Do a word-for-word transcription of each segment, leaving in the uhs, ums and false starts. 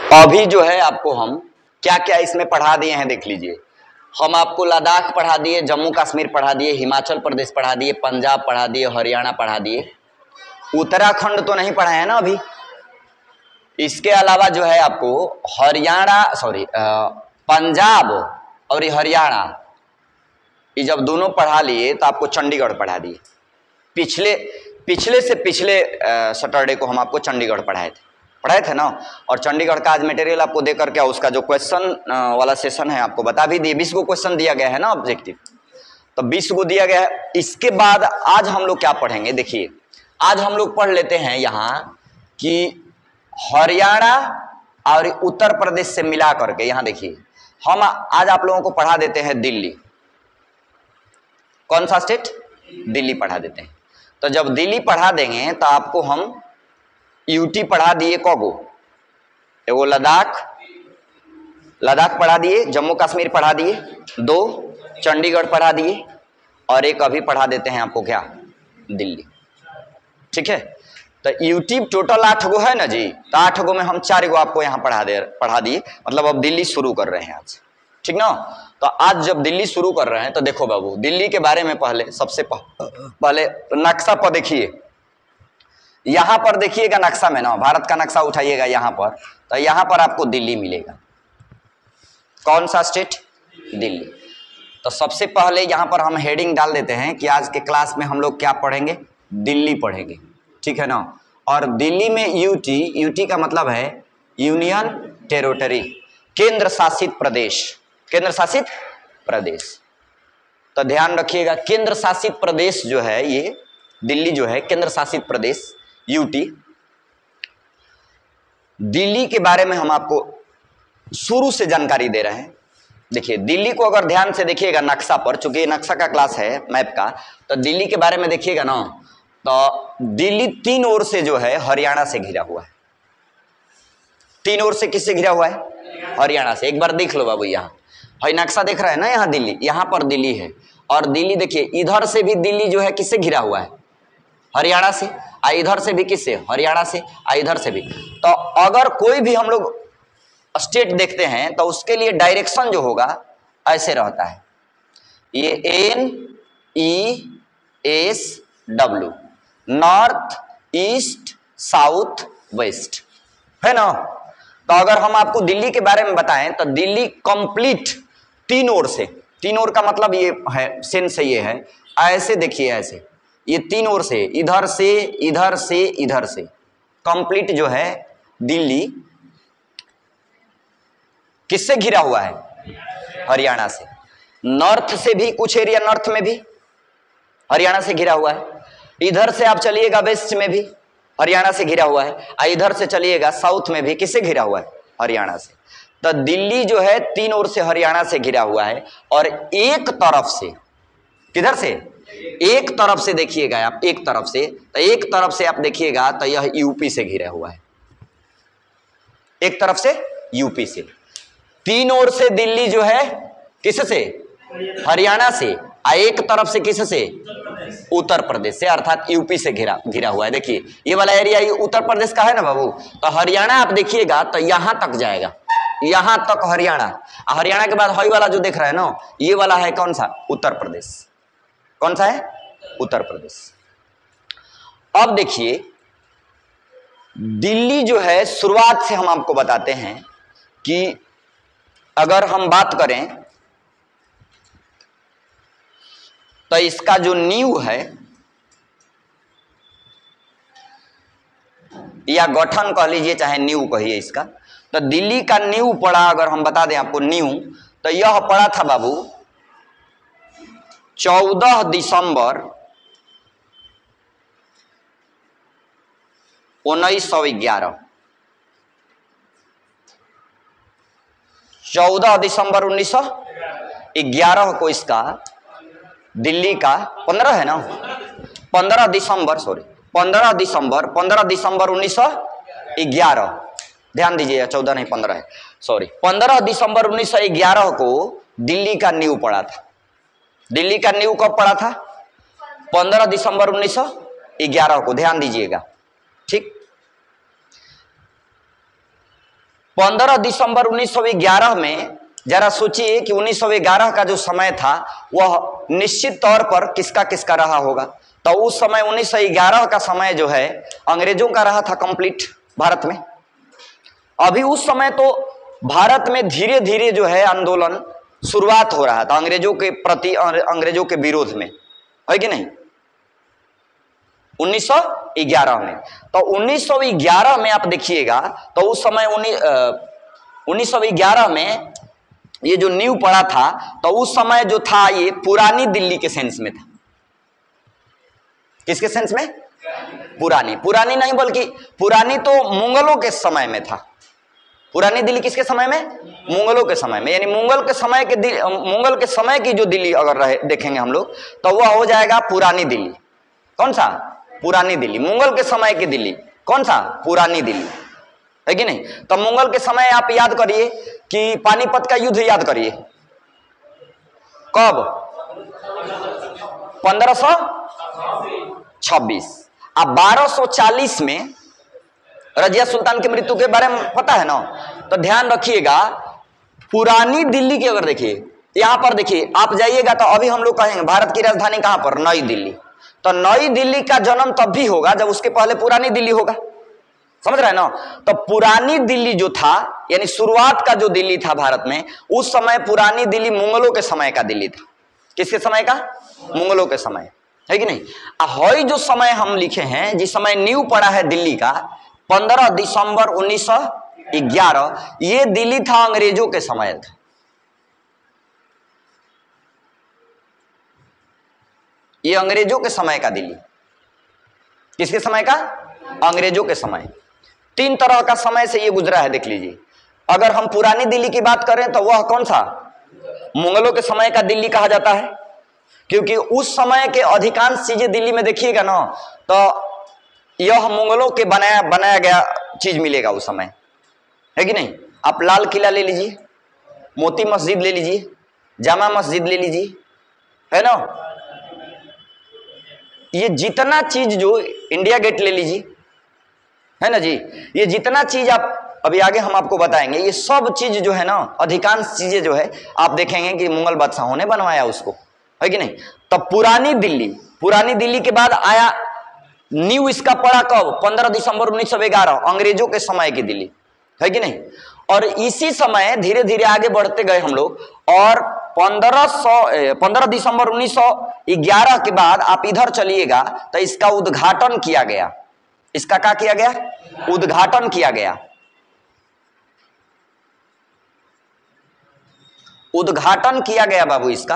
अभी जो है आपको हम क्या क्या इसमें पढ़ा दिए हैं देख लीजिए। हम आपको लद्दाख पढ़ा दिए, जम्मू कश्मीर पढ़ा दिए, हिमाचल प्रदेश पढ़ा दिए, पंजाब पढ़ा दिए, हरियाणा पढ़ा दिए, उत्तराखंड तो नहीं पढ़ाए हैं ना अभी। इसके अलावा जो है आपको हरियाणा सॉरी पंजाब और हरियाणा, ये जब दोनों पढ़ा लिए तो आपको चंडीगढ़ पढ़ा दिए। पिछले पिछले से पिछले सैटरडे को हम आपको चंडीगढ़ पढ़ाए थे पढ़ाए थे ना। और चंडीगढ़ का आज मटेरियल आपको देकर क्या उसका जो क्वेश्चन वाला सेशन है आपको बता भी दिए। बीस गो क्वेश्चन दिया गया है ना ऑब्जेक्टिव, तो बीस गो दिया गया है। इसके बाद आज हम लोग क्या पढ़ेंगे देखिए, आज हम लोग पढ़ लेते हैं यहाँ कि हरियाणा और उत्तर प्रदेश से मिला करके, यहाँ देखिए हम आज आप लोगों को पढ़ा देते हैं दिल्ली। कौन सा स्टेट? दिल्ली पढ़ा देते हैं। तो जब दिल्ली पढ़ा देंगे तो आपको हम यूटी पढ़ा दिए कगो, एगो लद्दाख लद्दाख पढ़ा दिए, जम्मू कश्मीर पढ़ा दिए, दो चंडीगढ़ पढ़ा दिए, और एक अभी पढ़ा देते हैं आपको क्या, दिल्ली। ठीक है, तो यूटी टोटल आठ गो है ना जी, तो आठ गो में हम चार गो आपको यहाँ पढ़ा दे पढ़ा दिए, मतलब अब दिल्ली शुरू कर रहे हैं आज। ठीक ना। तो आज जब दिल्ली शुरू कर रहे हैं तो देखो बाबू, दिल्ली के बारे में पहले सबसे पहले नक्शा पर देखिए, यहां पर देखिएगा नक्शा में ना, भारत का नक्शा उठाइएगा यहाँ पर, तो यहाँ पर आपको दिल्ली मिलेगा। कौन सा स्टेट? दिल्ली। तो सबसे पहले यहाँ पर हम हेडिंग डाल देते हैं कि आज के क्लास में हम लोग क्या पढ़ेंगे, दिल्ली पढ़ेंगे। ठीक है ना। और दिल्ली में यूटी, यूटी का मतलब है यूनियन टेरिटरी, केंद्र शासित प्रदेश, केंद्र शासित प्रदेश। तो ध्यान रखिएगा, केंद्र शासित प्रदेश जो है ये दिल्ली जो है केंद्र शासित प्रदेश यूटी। दिल्ली के बारे में हम आपको शुरू से जानकारी दे रहे हैं। देखिए दिल्ली को अगर ध्यान से देखिएगा नक्शा पर, चूंकि नक्शा का क्लास है मैप का, तो दिल्ली के बारे में देखिएगा ना, तो दिल्ली तीन ओर से जो है हरियाणा से घिरा हुआ है। तीन ओर से किससे घिरा हुआ है? हरियाणा से। एक बार देख लो बाबू, यहाँ है नक्शा देख रहा है ना, यहाँ दिल्ली, यहाँ पर दिल्ली है, और दिल्ली देखिए इधर से भी दिल्ली जो है किससे घिरा हुआ है? हरियाणा से। आ इधर से भी किससे? हरियाणा से। आ इधर से भी। तो अगर कोई भी हम लोग स्टेट देखते हैं तो उसके लिए डायरेक्शन जो होगा ऐसे रहता है, ये N E S W, north east south west, है ना। तो अगर हम आपको दिल्ली के बारे में बताएं तो दिल्ली कंप्लीट तीन ओर से, तीन ओर का मतलब ये है, सेंस ये है, ऐसे देखिए, ऐसे ये तीन ओर से, इधर से इधर से इधर से कंप्लीट जो है दिल्ली किससे घिरा हुआ है? हरियाणा से। नॉर्थ से भी कुछ एरिया, नॉर्थ में भी हरियाणा से घिरा हुआ है। इधर से आप चलिएगा वेस्ट में भी हरियाणा से घिरा हुआ है, और इधर से चलिएगा साउथ में भी किससे घिरा हुआ है? हरियाणा से। तो दिल्ली जो है तीन ओर से हरियाणा से घिरा हुआ है, और एक तरफ से, किधर से? एक तरफ से देखिएगा आप, एक तरफ से, तो एक तरफ से आप देखिएगा तो यह यूपी से घिरा हुआ है, एक तरफ से यूपी से। तीन ओर से दिल्ली जो है किससे? हरियाणा से। आ एक तरफ से किससे? उत्तर प्रदेश से, अर्थात यूपी से घिरा घिरा हुआ है। देखिए ये वाला एरिया ये उत्तर प्रदेश का है ना बाबू, तो हरियाणा आप देखिएगा तो यहां तक जाएगा, यहां तक हरियाणा। हरियाणा के बाद हई वाला जो देख रहा है ना, ये वाला है कौन सा? उत्तर प्रदेश। कौन सा है? उत्तर प्रदेश। अब देखिए दिल्ली जो है, शुरुआत से हम आपको बताते हैं कि अगर हम बात करें तो इसका जो नींव है या गठन कह लीजिए, चाहे नींव कहिए इसका, तो दिल्ली का नींव पड़ा, अगर हम बता दें आपको नींव, तो यह पड़ा था बाबू चौदह दिसंबर उन्नीस सौ ग्यारह। चौदह दिसंबर उन्नीस सौ ग्यारह को इसका दिल्ली का, पंद्रह है ना, पंद्रह दिसंबर सॉरी पंद्रह दिसंबर पंद्रह दिसंबर उन्नीस सौ ग्यारह, ध्यान दीजिए, चौदह नहीं पंद्रह है, सॉरी, पंद्रह दिसंबर उन्नीस सौ ग्यारह को दिल्ली का नींव पड़ा था। दिल्ली का नींव कब पड़ा था? पंद्रह दिसंबर उन्नीस सौ ग्यारह को, ध्यान दीजिएगा। ठीक, पंद्रह दिसंबर उन्नीस सौ ग्यारह में जरा सोचिए कि उन्नीस सौ ग्यारह का जो समय था वह निश्चित तौर पर किसका किसका रहा होगा। तो उस समय उन्नीस सौ ग्यारह का समय जो है अंग्रेजों का रहा था कंप्लीट भारत में। अभी उस समय तो भारत में धीरे धीरे जो है आंदोलन शुरुआत हो रहा था अंग्रेजों के प्रति, अंग्रेजों के विरोध में, है कि नहीं, उन्नीस सौ ग्यारह में। तो उन्नीस सौ ग्यारह में आप देखिएगा तो उस समय उन्नीस सौ ग्यारह में ये जो नींव पड़ा था तो उस समय जो था ये पुरानी दिल्ली के सेंस में था। किसके सेंस में? पुरानी। पुरानी नहीं बल्कि पुरानी तो मुगलों के समय में था। पुरानी दिल्ली किसके समय में? मुगलों के समय में। यानी मुगल के समय के मुगल के समय की जो दिल्ली अगर रहे देखेंगे हम लोग तो वह हो जाएगा पुरानी दिल्ली। कौन सा? पुरानी दिल्ली। मुगल के समय की दिल्ली कौन सा? पुरानी दिल्ली, है कि नहीं। तो मुगल के समय आप याद करिए कि पानीपत का युद्ध याद करिए, कब? पंद्रह सौ छब्बीस। अब बारह सौ चालीस में रजिया सुल्तान की मृत्यु के बारे में पता है ना, तो ध्यान रखिएगा पुरानी दिल्ली की अगर देखिए यहां पर देखिए आप जाइएगा तो अभी हम लोग कहेंगे भारत की राजधानी कहां पर? नई दिल्ली। तो नई दिल्ली का जन्म तब भी होगा जब उसके पहले पुरानी दिल्ली होगा, समझ रहे हैं ना। तो पुरानी दिल्ली जो था यानी शुरुआत का जो दिल्ली था भारत में, उस समय पुरानी दिल्ली मुगलों के समय का दिल्ली था। किसके समय का? मुगलों के समय, है कि नहीं। हई जो समय हम लिखे हैं जिस समय नींव पड़ा है दिल्ली का पंद्रह दिसंबर उन्नीस सौ ग्यारह, ये दिल्ली था अंग्रेजों के समय था। ये अंग्रेजों के समय का दिल्ली। किसके समय का? अंग्रेजों के समय। तीन तरह का समय से ये गुजरा है, देख लीजिए। अगर हम पुरानी दिल्ली की बात करें तो वह कौन सा? मुगलों के समय का दिल्ली कहा जाता है, क्योंकि उस समय के अधिकांश चीजें दिल्ली में देखिएगा ना तो यह मुगलों के बनाया बनाया गया चीज मिलेगा उस समय, है कि नहीं। आप लाल किला ले लीजिए, मोती मस्जिद ले लीजिए, जामा मस्जिद ले लीजिए, है ना। ये जितना चीज जो इंडिया गेट ले लीजिए, है ना जी, ये जितना चीज आप अभी आगे हम आपको बताएंगे, ये सब चीज जो है ना अधिकांश चीजें जो है आप देखेंगे कि मुगल बादशाहों ने बनवाया उसको, है कि नहीं। तो पुरानी दिल्ली, पुरानी दिल्ली के बाद आया नींव इसका पड़ा कब? पंद्रह दिसंबर उन्नीस सौ ग्यारह, अंग्रेजों के समय की दिल्ली, है कि नहीं। और इसी समय धीरे धीरे आगे बढ़ते गए हम लोग और पंद्रह सौ पंद्रह दिसंबर उन्नीस सौ ग्यारह के बाद आप इधर चलिएगा तो इसका उद्घाटन किया गया। इसका क्या किया गया? उद्घाटन किया गया। उद्घाटन किया गया बाबू इसका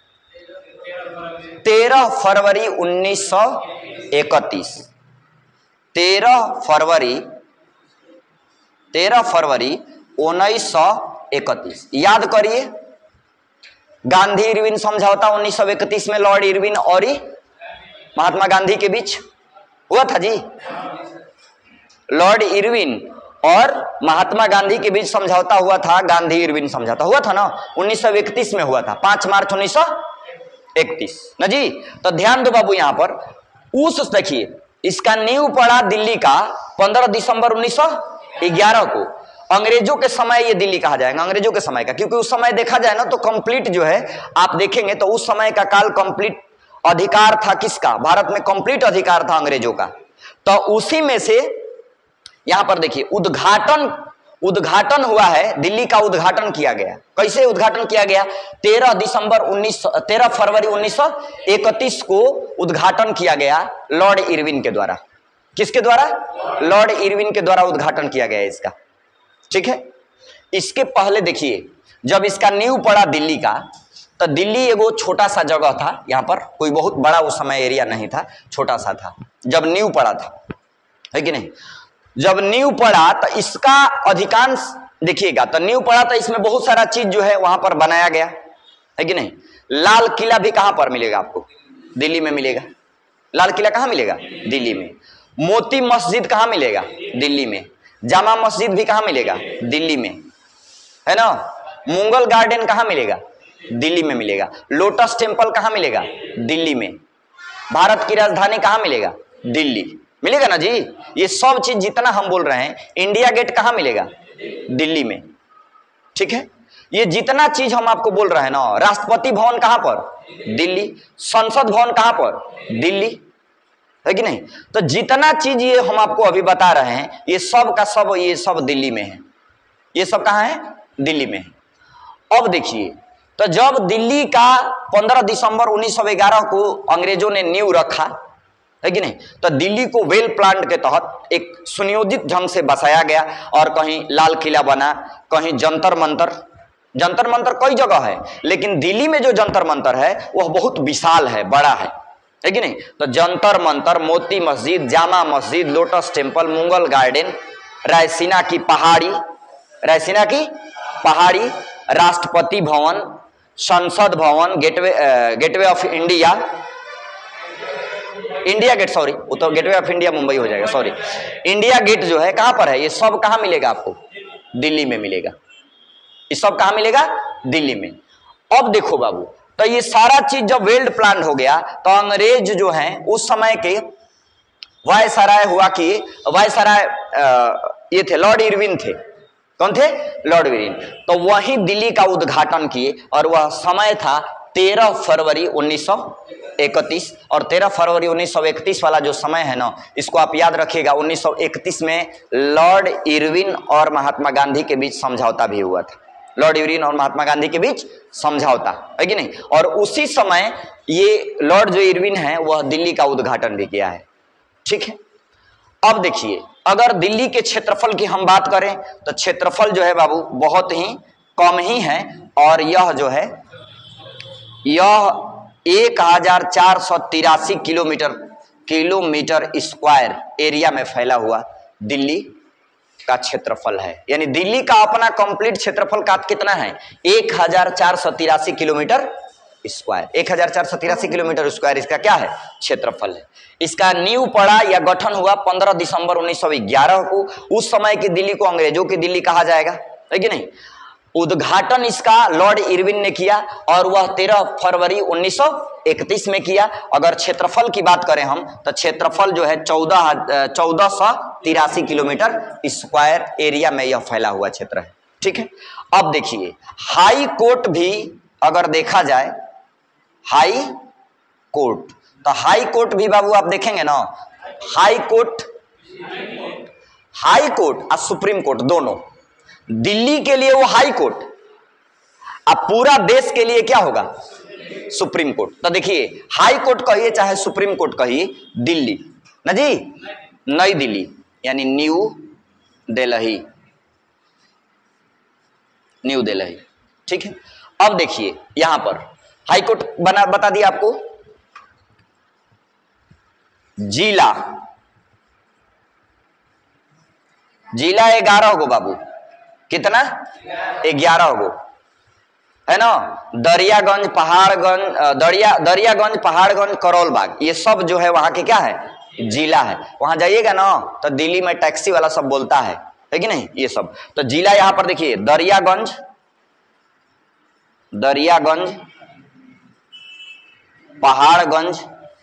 तेरह फरवरी उन्नीस सौ इकतीस। तेरह फरवरी तेरह फरवरी उन्नीस सौ इकतीस। याद करिए गांधी इरविन समझौता उन्नीस सौ इकतीस में लॉर्ड इरविन और महात्मा गांधी के बीच हुआ था जी। लॉर्ड इरविन और महात्मा गांधी के बीच समझौता हुआ था, गांधी इरविन समझौता हुआ था ना, उन्नीस सौ इकतीस में हुआ था, पांच मार्च उन्नीस सौ इकतीस ना जी। तो ध्यान दो बाबू यहां पर उस देखिए इसका नींव पड़ा दिल्ली का पंद्रह दिसंबर उन्नीस सौ ग्यारह को। अंग्रेजों के समय ये दिल्ली कहा जाएगा, अंग्रेजों के समय का, क्योंकि उस समय देखा जाए ना तो कंप्लीट जो है आप देखेंगे तो उस समय का काल कंप्लीट अधिकार था किसका? भारत में कंप्लीट अधिकार था अंग्रेजों का। तो उसी में से यहां पर देखिए उद्घाटन उद्घाटन हुआ है, दिल्ली का उद्घाटन किया गया। कैसे उद्घाटन किया गया? तेरह दिसंबर उन्नीस तेरह फरवरी उन्नीस सौ इकतीस को उद्घाटन किया गया लॉर्ड इरविन के द्वारा। किसके द्वारा? लॉर्ड इरविन के द्वारा उद्घाटन किया गया इसका, ठीक है। इसके पहले देखिए जब इसका नींव पड़ा दिल्ली का तो दिल्ली एगो छोटा सा जगह था, यहाँ पर कोई बहुत बड़ा उस समय एरिया नहीं था, छोटा सा था जब नींव पड़ा था, है कि नहीं। जब नींव पड़ा तो इसका अधिकांश देखिएगा तो नींव पड़ा तो इसमें बहुत सारा चीज जो है वहां पर बनाया गया, है कि नहीं। लाल किला भी कहां पर मिलेगा आपको? दिल्ली में मिलेगा। लाल किला कहां मिलेगा? दिल्ली में। मोती मस्जिद कहां मिलेगा? दिल्ली में। जामा मस्जिद भी कहां मिलेगा? दिल्ली में, है ना। मुगल गार्डन कहां मिलेगा? दिल्ली में मिलेगा। लोटस टेम्पल कहां मिलेगा? दिल्ली में। भारत की राजधानी कहां मिलेगा? दिल्ली मिलेगा ना जी। ये सब चीज जितना हम बोल रहे हैं, इंडिया गेट कहां मिलेगा? दिल्ली में, ठीक है। ये जितना चीज हम आपको बोल रहे हैं ना, राष्ट्रपति भवन कहां पर? दिल्ली। संसद भवन कहां पर? दिल्ली, है कि नहीं? तो जितना चीज ये हम आपको अभी बता रहे हैं, ये सब का सब ये सब दिल्ली में है। ये सब कहां है? दिल्ली में है। अब देखिए, तो जब दिल्ली का पंद्रह दिसंबर उन्नीस सौ ग्यारह को अंग्रेजों ने नींव रखा, है कि नहीं, तो दिल्ली को वेल प्लान के तहत एक सुनियोजित ढंग से बसाया गया और कहीं लाल किला बना, कहीं जंतर मंतर। जंतर मंतर कई जगह है, लेकिन दिल्ली में जो जंतर मंतर है वह बहुत विशाल है, बड़ा है, है कि नहीं? तो जंतर मंतर, मोती Masjid, Jama Masjid, Lotus Temple, Mughal Garden, Raisina की पहाड़ी, रायसीना की पहाड़ी, Rashtrapati Bhavan, Sansad Bhavan, gateway gateway of India, India gate, sorry वो तो गेटवे ऑफ इंडिया मुंबई हो जाएगा, सॉरी। इंडिया गेट जो है कहां पर है? ये सब कहां मिलेगा आपको? दिल्ली में मिलेगा। ये सब कहां मिलेगा? दिल्ली में। अब देखो बाबू, तो ये सारा चीज जब वेल प्लान हो गया, तो अंग्रेज जो हैं उस समय के वायसराय हुआ कि वायसराय ये थे, लॉर्ड इरविन थे। कौन थे? Lord Irwin. तो वहीं दिल्ली का उद्घाटन किए, और वह समय था तेरह फरवरी उन्नीस सौ इकतीस। और तेरह फरवरी उन्नीस सौ इकतीस वाला जो समय है ना, इसको आप याद रखिएगा। उन्नीस सौ इकतीस में लॉर्ड इरविन और महात्मा गांधी के बीच समझौता भी हुआ था। लॉर्ड इरविन और महात्मा गांधी के बीच समझौता, है कि नहीं? और उसी समय ये लॉर्ड जो इरविन है वह दिल्ली का उद्घाटन भी किया है, ठीक है। अब देखिए, अगर दिल्ली के क्षेत्रफल की हम बात करें तो क्षेत्रफल जो है बाबू बहुत ही कम ही है, और यह जो है यह एक हजार चार सौ तिरासी किलोमीटर किलोमीटर स्क्वायर एरिया में फैला हुआ दिल्ली का क्षेत्रफल है। यानी दिल्ली का अपना कंप्लीट क्षेत्रफल का कितना है? एक हजार चार सौ तिरासी किलोमीटर स्क्वायर। एक हजार चार सौ तिरासी किलोमीटर स्क्वायर इसका क्या है? क्षेत्रफल है। इसका नींव पड़ा या गठन हुआ पंद्रह दिसंबर उन्नीस सौ ग्यारह को। उस समय की दिल्ली को अंग्रेजों की दिल्ली कहा जाएगा, है कि नहीं? उद्घाटन इसका लॉर्ड इरविन ने किया, और वह तेरह फरवरी उन्नीस सौ इकतीस में किया। अगर क्षेत्रफल की बात करें हम, तो क्षेत्रफल जो है चौदह चौदह सौ तिरासी किलोमीटर स्क्वायर एरिया में यह फैला हुआ क्षेत्र है, ठीक है। अब देखिए, हाई कोर्ट भी अगर देखा जाए, हाई कोर्ट, तो हाई कोर्ट भी बाबू आप देखेंगे ना, हाई कोर्ट हाई कोर्ट और सुप्रीम कोर्ट दोनों, दिल्ली के लिए वो हाई कोर्ट, अब पूरा देश के लिए क्या होगा? Supreme Court. तो देखिए, हाई कोर्ट कहिए चाहे सुप्रीम कोर्ट कहिए, दिल्ली ना जी, नई दिल्ली यानी न्यू दिल्ली, न्यू दिल्ली, ठीक है। अब देखिए यहां पर हाई कोर्ट बना बता दिया आपको। जिला, जिला ग्यारह गो बाबू, कितना? ग्यारह गो, है ना। दरियागंज, पहाड़गंज, दरिया दरियागंज, पहाड़गंज, करोल बाग, ये सब जो है वहां के क्या है? जिला है। वहां जाइएगा ना तो दिल्ली में टैक्सी वाला सब बोलता है, है कि नहीं? ये सब तो जिला यहां पर देखिए, दरियागंज, दरियागंज, पहाड़गंज,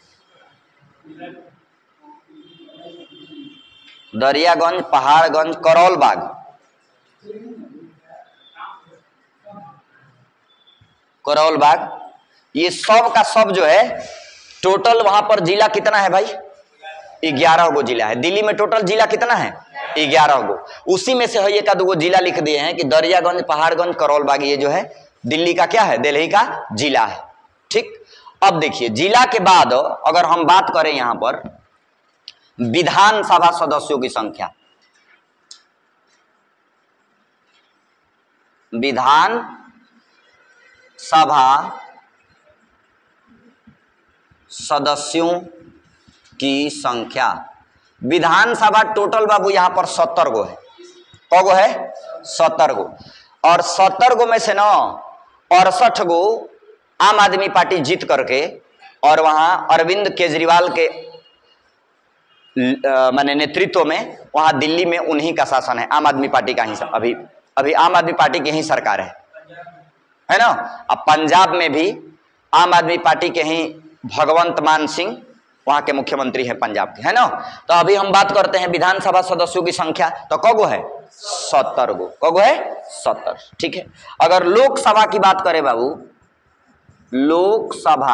दरियागंज, पहाड़गंज, करोल बाग, करोल बाग, ये सब का सब जो है टोटल वहां पर जिला कितना है भाई? ग्यारह गो जिला है। दिल्ली में टोटल जिला कितना है? ग्यारह गो। उसी में से है एक आध गो जिला लिख दिए हैं कि दरियागंज, पहाड़गंज, करोल बाग, ये जो है दिल्ली का क्या है? दिल्ली का जिला है, ठीक। अब देखिए, जिला के बाद अगर हम बात करें यहां पर विधानसभा सदस्यों की संख्या, विधान सभा सदस्यों की संख्या, विधानसभा टोटल बाबू यहां पर सत्तर गो है। कौ गो है? सत्तर गो। और सत्तर गो में से ना अड़सठ गो आम आदमी पार्टी जीत करके, और वहां अरविंद केजरीवाल के माने नेतृत्व में वहां दिल्ली में उन्हीं का शासन है, आम आदमी पार्टी का ही। अभी अभी आम आदमी पार्टी की ही सरकार है, है ना। अब पंजाब में भी आम आदमी पार्टी के ही भगवंत मान सिंह वहां के मुख्यमंत्री है पंजाब के, है ना। तो अभी हम बात करते हैं विधानसभा सदस्यों की संख्या, तो कगो है सत्तर गो, कगो है सत्तर, ठीक है। अगर लोकसभा की बात करें बाबू, लोकसभा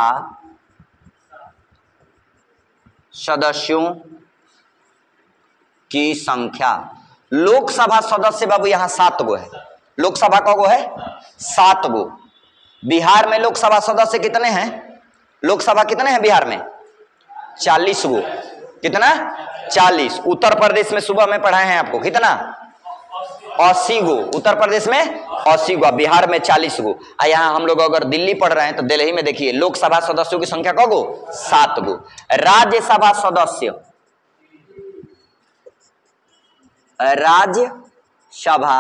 सदस्यों की संख्या, लोकसभा सदस्य बाबू यहां सात गो है, लोकसभा का गो है सात गो। बिहार में लोकसभा सदस्य कितने हैं, लोकसभा कितने हैं बिहार में, चालीस गो, कितना चालीस। उत्तर प्रदेश में सुबह में पढ़ाए हैं आपको कितना, अस्सी गो, उत्तर प्रदेश में अस्सी गो, बिहार में चालीस गो। यहाँ हम लोग अगर दिल्ली पढ़ रहे हैं तो दिल्ली में देखिए लोकसभा सदस्यों की संख्या कगो सात गो। राज्यसभा सदस्य, राज्यसभा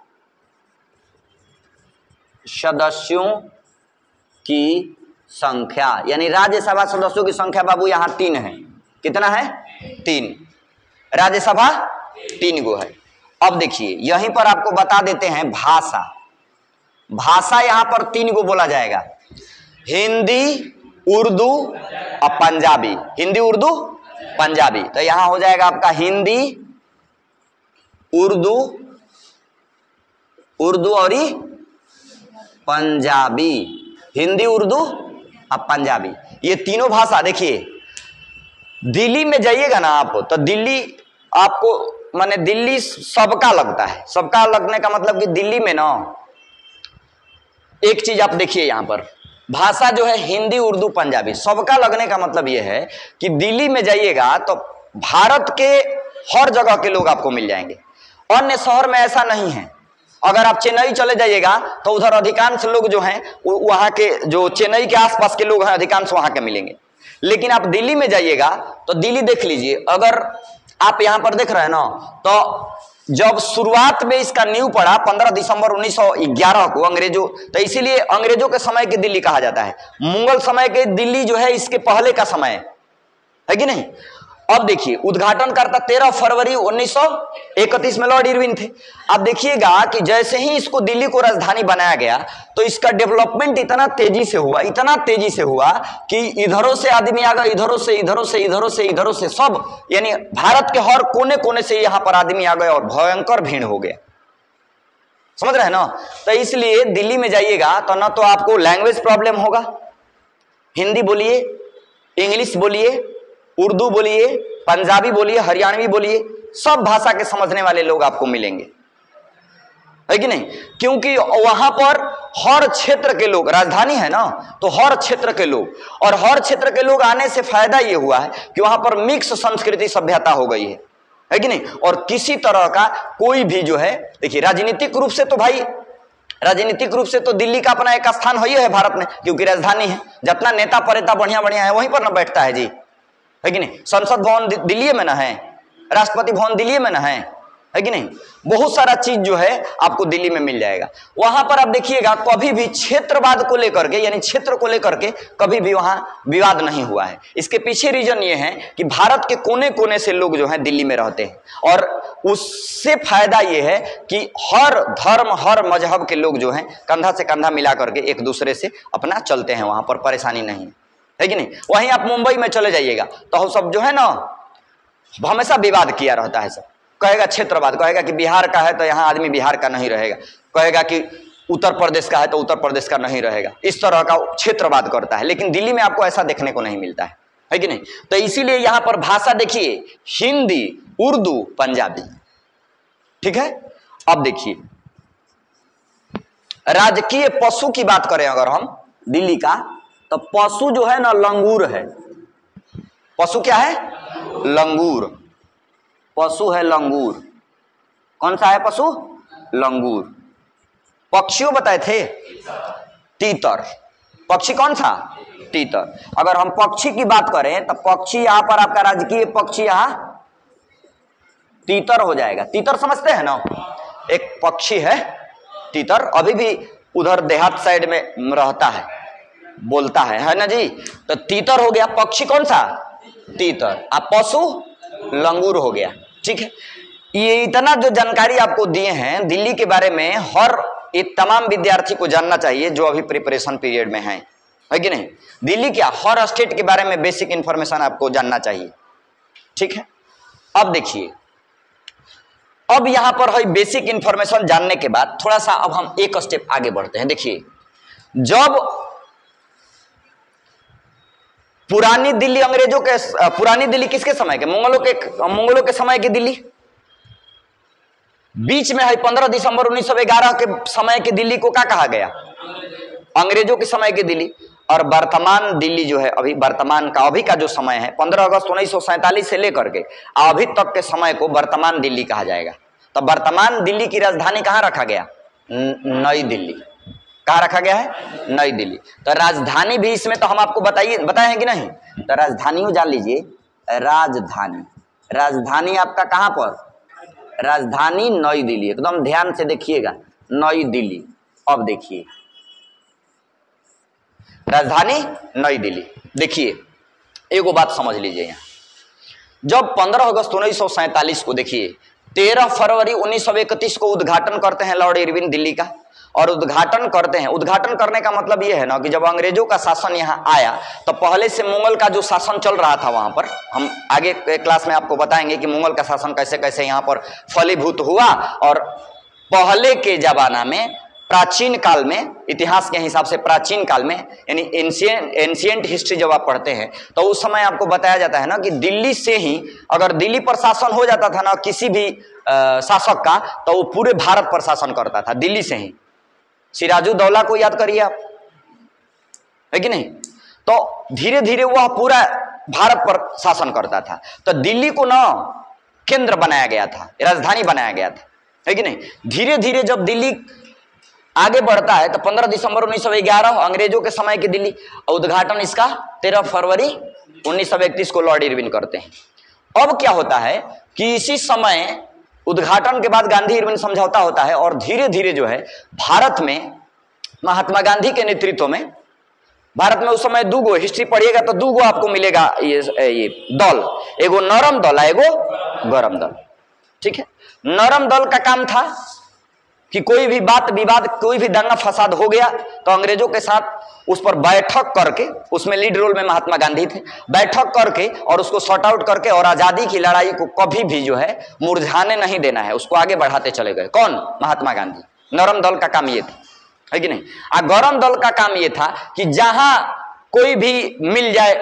सदस्यों की संख्या, यानी राज्यसभा सदस्यों की संख्या बाबू यहां तीन है, कितना है, तीन, राज्यसभा तीन गो है। अब देखिए यहीं पर आपको बता देते हैं भाषा, भाषा यहां पर तीन गो बोला जाएगा, हिंदी, उर्दू और पंजाबी, हिंदी, उर्दू, पंजाबी। तो यहां हो जाएगा आपका हिंदी, उर्दू, उर्दू और पंजाबी, हिंदी, उर्दू और पंजाबी, ये तीनों भाषा। देखिए दिल्ली में जाइएगा ना आप, तो दिल्ली आपको माने दिल्ली सबका लगता है, सबका लगने का मतलब कि दिल्ली में ना एक चीज आप देखिए, यहां पर भाषा जो है हिंदी, उर्दू, पंजाबी, सबका लगने का मतलब यह है कि दिल्ली में जाइएगा तो भारत के हर जगह के लोग आपको मिल जाएंगे। अन्य शहर में ऐसा नहीं है। अगर आप चेन्नई चले जाइएगा तो उधर अधिकांश लोग जो हैं वहां के, जो चेन्नई के आसपास के लोग हैं अधिकांश वहां के मिलेंगे। लेकिन आप दिल्ली में जाइएगा तो दिल्ली देख लीजिए, अगर आप यहां पर देख रहे हैं ना, तो जब शुरुआत में इसका नींव पड़ा पंद्रह दिसंबर उन्नीस सौ ग्यारह को अंग्रेजों, तो इसीलिए अंग्रेजों के समय की दिल्ली कहा जाता है। मुगल समय के दिल्ली जो है इसके पहले का समय है कि नहीं। अब देखिए उद्घाटनकर्ता तेरह फरवरी उन्नीस सौ इकतीस में लॉर्ड इरविन थे। अब देखिएगा कि जैसे ही इसको दिल्ली को राजधानी बनाया गया तो इसका डेवलपमेंट इतना तेजी से हुआ, इतना तेजी से हुआ कि इधरों से आदमी आ गए, इधरों से इधरों से इधरों से इधरों से सब, यानी भारत के हर कोने कोने से यहां पर आदमी आ गए और भयंकर भीड़ हो गया, समझ रहे हैं ना। तो इसलिए दिल्ली में जाइएगा तो ना तो आपको लैंग्वेज प्रॉब्लम होगा, हिंदी बोलिए, इंग्लिश बोलिए, उर्दू बोलिए, पंजाबी बोलिए, हरियाणवी बोलिए, सब भाषा के समझने वाले लोग आपको मिलेंगे, है कि नहीं। क्योंकि वहां पर हर क्षेत्र के लोग, राजधानी है ना, तो हर क्षेत्र के लोग, और हर क्षेत्र के लोग आने से फायदा ये हुआ है कि वहां पर मिक्स संस्कृति सभ्यता हो गई है, है कि नहीं। और किसी तरह का कोई भी जो है, देखिए राजनीतिक रूप से तो भाई, राजनीतिक रूप से तो दिल्ली का अपना एक स्थान है ही है भारत में, क्योंकि राजधानी है। जितना नेता परेता बढ़िया बढ़िया है वहीं पर ना बैठता है जी, है कि नहीं। संसद भवन दिल्ली में ना है, राष्ट्रपति भवन दिल्ली में ना है, है कि नहीं। बहुत सारा चीज जो है आपको दिल्ली में मिल जाएगा। वहां पर आप देखिएगा कभी भी क्षेत्रवाद को लेकर के, यानी क्षेत्र को लेकर के कभी भी वहां विवाद नहीं हुआ है। इसके पीछे रीजन ये है कि भारत के कोने कोने से लोग जो हैं दिल्ली में रहते हैं, और उससे फायदा ये है कि हर धर्म, हर मजहब के लोग जो हैं कंधा से कंधा मिला करके एक दूसरे से अपना चलते हैं, वहां पर परेशानी नहीं है, है कि नहीं। वहीं आप मुंबई में चले जाइएगा तो सब जो है ना हमेशा विवाद किया रहता है, सब कहेगा क्षेत्रवाद, कहेगा कि बिहार का है तो यहाँ आदमी बिहार का नहीं रहेगा, कहेगा कि उत्तर प्रदेश का है तो उत्तर प्रदेश का नहीं रहेगा, इस तरह का क्षेत्रवाद करता है। लेकिन दिल्ली में आपको ऐसा देखने को नहीं मिलता है, है कि नहीं। तो इसीलिए यहां पर भाषा देखिए हिंदी, उर्दू, पंजाबी, ठीक है। अब देखिए राजकीय पशु की बात करें अगर हम दिल्ली का, तो पशु जो है ना लंगूर है। पशु क्या है, लंगूर, पशु है लंगूर। कौन सा है पशु, लंगूर। पक्षियों बताए थे तीतर, पक्षी कौन सा, तीतर। अगर हम पक्षी की बात करें तो पक्षी यहां पर आपका राजकीय पक्षी यहां तीतर हो जाएगा। तीतर समझते हैं ना, एक पक्षी है तीतर, अभी भी उधर देहात साइड में रहता है, बोलता है है ना जी। तो तीतर हो गया, पक्षी कौन सा, तीतर। आप पशु लंगूर हो गया, ठीक है। ये इतना जो जानकारी आपको दिए हैं दिल्ली के बारे में, हर एक तमाम विद्यार्थी को जानना चाहिए जो अभी प्रिपरेशन पीरियड में है, है कि नहीं? दिल्ली क्या, हर स्टेट के बारे में बेसिक इंफॉर्मेशन आपको जानना चाहिए, ठीक है। अब देखिए, अब यहां पर है बेसिक इंफॉर्मेशन जानने के बाद थोड़ा सा अब हम एक स्टेप आगे बढ़ते हैं। देखिए, जब पुरानी दिल्ली अंग्रेजों के, पुरानी दिल्ली किसके समय के, मुगलों के मुगलों के समय की दिल्ली, बीच में है पंद्रह दिसंबर उन्नीस सौ ग्यारह के समय की दिल्ली को क्या कहा गया, अंग्रेजों के समय की दिल्ली। और वर्तमान दिल्ली जो है, अभी वर्तमान का अभी का जो समय है पंद्रह अगस्त उन्नीस सौ सैंतालीस से लेकर के अभी तक के समय को वर्तमान दिल्ली कहा जाएगा। तो वर्तमान दिल्ली की राजधानी कहाँ रखा गया, नई दिल्ली। कहाँ रखा गया है, नई दिल्ली। तो राजधानी भी इसमें तो हम आपको बताइए, बताए हैं कि नहीं? तो राजधानी जान लीजिए, राजधानी, राजधानी आपका कहाँ पर, राजधानी नई दिल्ली। एकदम ध्यान से देखिएगा, नई दिल्ली। अब देखिए, राजधानी नई दिल्ली। देखिए, एगो बात समझ लीजिए, यहाँ जब पंद्रह अगस्त उन्नीस सौ सैंतालीस को, देखिए तेरह फरवरी उन्नीस सौ इकतीस को उद्घाटन करते हैं लॉर्ड इरविन दिल्ली का, और उद्घाटन करते हैं, उद्घाटन करने का मतलब यह है ना कि जब अंग्रेजों का शासन यहाँ आया तो पहले से मुगल का जो शासन चल रहा था वहां पर, हम आगे के क्लास में आपको बताएंगे कि मुगल का शासन कैसे कैसे यहाँ पर फलीभूत हुआ। और पहले के जमाना में, प्राचीन काल में, इतिहास के हिसाब से प्राचीन काल में, यानी एंशियंट एंशियंट हिस्ट्री जब आप पढ़ते हैं तो उस समय आपको बताया जाता है ना कि दिल्ली से ही, अगर दिल्ली पर शासन हो जाता था ना किसी भी आ, शासक का, तो वो पूरे भारत पर शासन करता था दिल्ली से ही। सिराजुद्दौला को याद करिए आप, है कि नहीं? तो धीरे धीरे वह पूरा भारत पर शासन करता था। तो दिल्ली को ना केंद्र बनाया गया था, राजधानी बनाया गया था, है कि नहीं? धीरे धीरे जब दिल्ली आगे बढ़ता है तो पंद्रह दिसंबर उन्नीस सौ ग्यारह अंग्रेजों के समय की दिल्ली, उद्घाटन इसका तेरह फरवरी उन्नीस सौ इकतीस को लॉर्ड इरविन करते हैं। अब क्या होता है कि इसी समय उद्घाटन के बाद गांधी इरविन समझौता होता है, और धीरे धीरे जो है भारत में महात्मा गांधी के नेतृत्व में, भारत में उस समय दूगो, हिस्ट्री पढ़िएगा तो दूगो आपको मिलेगा ये ये दल, एगो नरम दल, एगो गरम दल, ठीक है। नरम दल का काम था कि कोई भी बात विवाद, कोई भी दंगा फसाद हो गया तो अंग्रेजों के साथ उस पर बैठक करके, उसमें लीड रोल में महात्मा गांधी थे, बैठक करके और उसको सॉर्ट आउट करके, और आजादी की लड़ाई को कभी भी जो है मुरझाने नहीं देना है, उसको आगे बढ़ाते चले गए। कौन? महात्मा गांधी। नरम दल का काम ये था, है कि नहीं? और गरम दल का काम ये था कि जहां कोई भी मिल जाए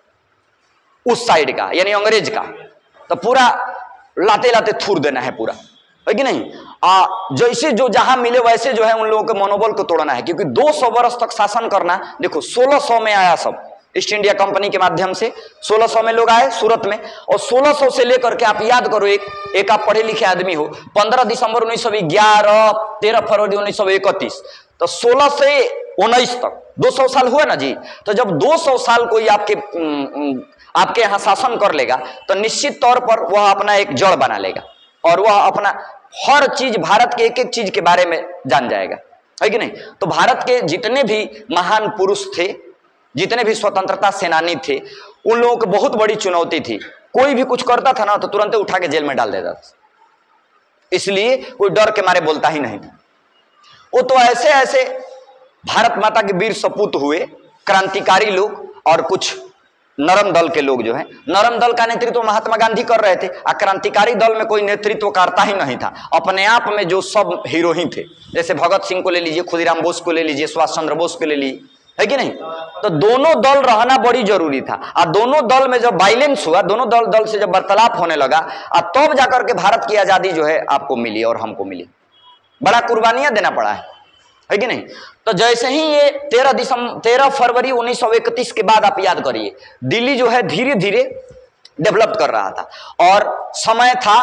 उस साइड का, यानी अंग्रेज का, तो पूरा लाते लाते थूर देना है पूरा, है कि नहीं? आ, जैसे जो जहां मिले वैसे जो है उन लोगों के मनोबल को तोड़ना है, क्योंकि दो सौ वर्ष तक शासन करना। देखो सोलह सौ में आया सब, ईस्ट इंडिया कंपनी के माध्यम से सोलह सौ में लोग आए सूरत में, और सोलह सौ से लेकर के आप याद करो, एक एक आप पढ़े लिखे आदमी हो, पंद्रह दिसंबर उन्नीस सौ ग्यारह, तेरह फरवरी उन्नीस सौ इकतीस, तो सोलह से उन्नीस तक दो सौ साल हुआ ना जी। तो जब दो सौ साल कोई आपके आपके यहाँ शासन कर लेगा तो निश्चित तौर पर वह अपना एक जड़ बना लेगा, और वह अपना हर चीज, भारत के एक एक चीज के बारे में जान जाएगा, है कि नहीं? तो भारत के जितने भी महान पुरुष थे, जितने भी स्वतंत्रता सेनानी थे, उन लोगों को बहुत बड़ी चुनौती थी। कोई भी कुछ करता था ना तो तुरंत उठा के जेल में डाल देता था, इसलिए कोई डर के मारे बोलता ही नहीं था। वो तो ऐसे ऐसे भारत माता के वीर सपूत हुए क्रांतिकारी लोग, और कुछ नरम दल के लोग जो है, नरम दल का नेतृत्व महात्मा गांधी कर रहे थे, और क्रांतिकारी दल में कोई नेतृत्व करता ही नहीं था। अपने आप में जो सब हीरो ही थे, जैसे भगत सिंह को ले लीजिए, खुदीराम बोस को ले लीजिए, सुभाष चंद्र बोस को ले लीजिए, है कि नहीं? तो दोनों दल रहना बड़ी जरूरी था। और दोनों दल में जब वायलेंस हुआ, दोनों दल दल से जब वार्तालाप होने लगा, और तब जाकर के भारत की आजादी जो है आपको मिली और हमको मिली। बड़ा कुर्बानियां देना पड़ा है, है कि नहीं? तो जैसे ही ये तेरह दिसंबर तेरह फरवरी उन्नीस सौ इकतीस के बाद आप याद करिए, दिल्ली जो है धीरे धीरे डेवलप कर रहा था, और समय था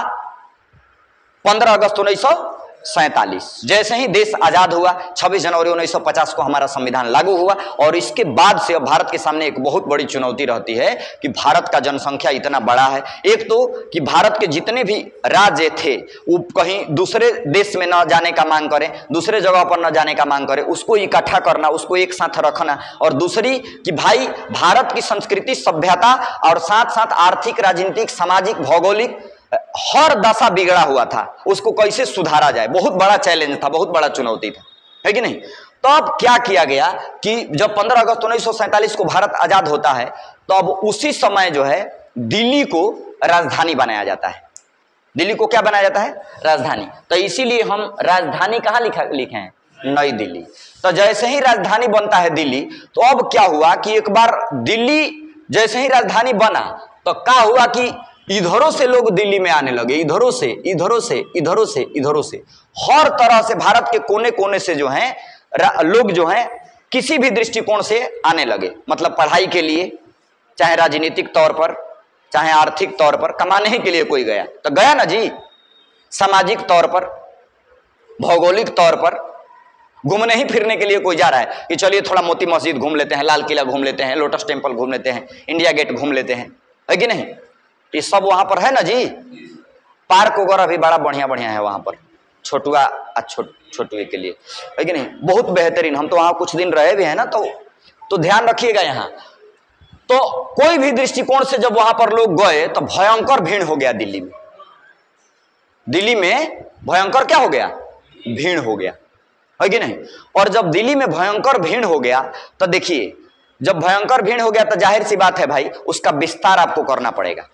पंद्रह अगस्त उन्नीस सौ सैंतालीस। जैसे ही देश आजाद हुआ, छब्बीस जनवरी उन्नीस सौ पचास को हमारा संविधान लागू हुआ, और इसके बाद से अब भारत के सामने एक बहुत बड़ी चुनौती रहती है कि भारत का जनसंख्या इतना बड़ा है। एक तो कि भारत के जितने भी राज्य थे वो कहीं दूसरे देश में न जाने का मांग करें, दूसरे जगह पर न जाने का मांग करें, उसको इकट्ठा करना, उसको एक साथ रखना। और दूसरी कि भाई भारत की संस्कृति, सभ्यता और साथ साथ आर्थिक, राजनीतिक, सामाजिक, भौगोलिक हर दशा बिगड़ा हुआ था, उसको कैसे सुधारा जाए, बहुत बड़ा चैलेंज था, बहुत बड़ा चुनौती था, है कि नहीं? तो अब क्या किया गया कि जब पंद्रह अगस्त उन्नीस सौ सैंतालीस को भारत आजाद होता है तो अब उसी समय जो है दिल्ली को राजधानी बनाया जाता है। दिल्ली को क्या बनाया जाता है? राजधानी। तो इसीलिए हम राजधानी कहां लिखा लिखे हैं? नई दिल्ली। तो जैसे ही राजधानी बनता है दिल्ली, तो अब क्या हुआ कि एक बार दिल्ली जैसे ही राजधानी बना तो क्या हुआ कि इधरों से लोग दिल्ली में आने लगे, इधरों से इधरों से इधरों से इधरों से, हर तरह से भारत के कोने कोने से जो हैं लोग जो हैं किसी भी दृष्टिकोण से आने लगे। मतलब पढ़ाई के लिए, चाहे राजनीतिक तौर पर, चाहे आर्थिक तौर पर, कमाने ही के लिए कोई गया तो गया ना जी, सामाजिक तौर पर, भौगोलिक तौर पर, घूमने ही फिरने के लिए कोई जा रहा है कि चलिए थोड़ा मोती मस्जिद घूम लेते हैं, लाल किला घूम लेते हैं, लोटस टेम्पल घूम लेते हैं, इंडिया गेट घूम लेते हैं, है कि नहीं? ये सब वहां पर है ना जी। पार्क वगैरह भी बड़ा बढ़िया बढ़िया है वहां पर, छोटुआ छोट छोटुए के लिए, है कि नहीं? बहुत बेहतरीन। हम तो वहां कुछ दिन रहे भी हैं ना, तो तो ध्यान रखिएगा यहाँ। तो कोई भी दृष्टिकोण से जब वहां पर लोग गए तो भयंकर भीड़ हो गया दिल्ली में। दिल्ली में भयंकर क्या हो गया? भीड़ हो गया, है कि नहीं? और जब दिल्ली में भयंकर भीड़ हो गया तो देखिए, जब भयंकर भीड़ हो गया तो जाहिर सी बात है भाई, उसका विस्तार आपको करना पड़ेगा,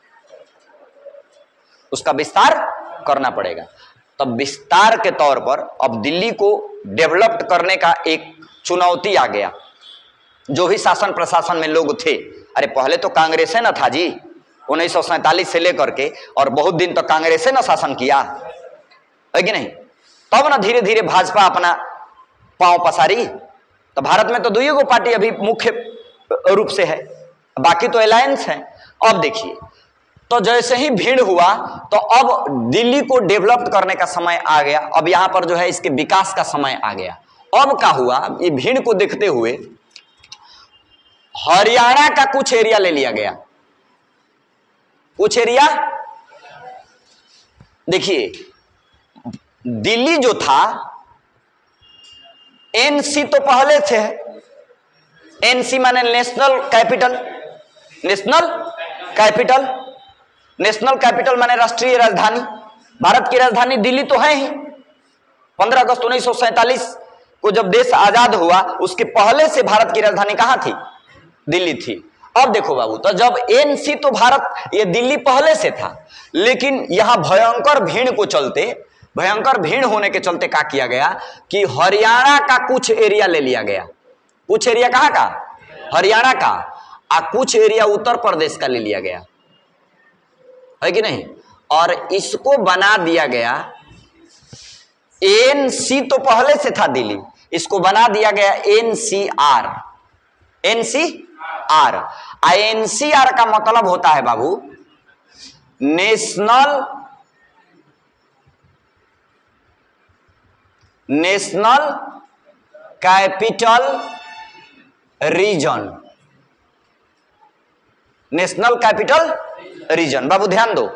उसका विस्तार करना पड़ेगा। तब विस्तार के तौर पर अब दिल्ली को डेवलप करने का एक चुनौती आ गया। जो भी शासन प्रशासन में लोग थे, अरे पहले तो कांग्रेस ना था जी, उन्नीस सौ सैंतालीस से लेकर के, और बहुत दिन तक कांग्रेस ना शासन किया, है कि नहीं? तब ना धीरे धीरे भाजपा अपना पांव पसारी। तो भारत में तो दुई गो पार्टी अभी मुख्य रूप से है, बाकी तो अलायंस है। अब देखिए, तो जैसे ही भीड़ हुआ तो अब दिल्ली को डेवलप करने का समय आ गया। अब यहां पर जो है इसके विकास का समय आ गया। अब क्या हुआ, ये भीड़ को देखते हुए हरियाणा का कुछ एरिया ले लिया गया। कुछ एरिया देखिए, दिल्ली जो था, एनसी तो पहले थे, एनसी माने national capital, national capital, national capital माने राष्ट्रीय राजधानी। भारत की राजधानी दिल्ली तो है ही। पंद्रह अगस्त उन्नीस सौ सैंतालीस को जब देश आजाद हुआ, उसके पहले से भारत की राजधानी कहां थी? दिल्ली थी। अब देखो बाबू, तो जब एनसी तो भारत, ये दिल्ली पहले से था, लेकिन यहां भयंकर भीड़ को चलते, भयंकर भीड़ होने के चलते क्या किया गया कि हरियाणा का कुछ एरिया ले लिया गया। कुछ एरिया कहां का? हरियाणा का। आ कुछ एरिया उत्तर प्रदेश का ले लिया गया, है कि नहीं? और इसको बना दिया गया, एनसी तो पहले से था दिल्ली, इसको बना दिया गया एनसीआर। एनसीआर, एनसीआर का मतलब होता है बाबू national national capital region. National capital region, बाबू ध्यान दो,